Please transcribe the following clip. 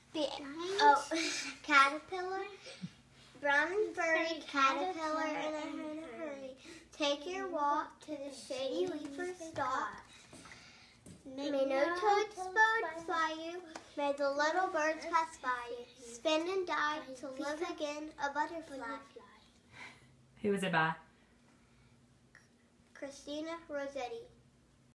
Caterpillar. Brown and furry caterpillar in a hurry. Take your walk to the shady leafer stalk. May no toads fly you. May the little birds pass by you. Spin and die to live again, a butterfly. Who was it by? Christina Rossetti.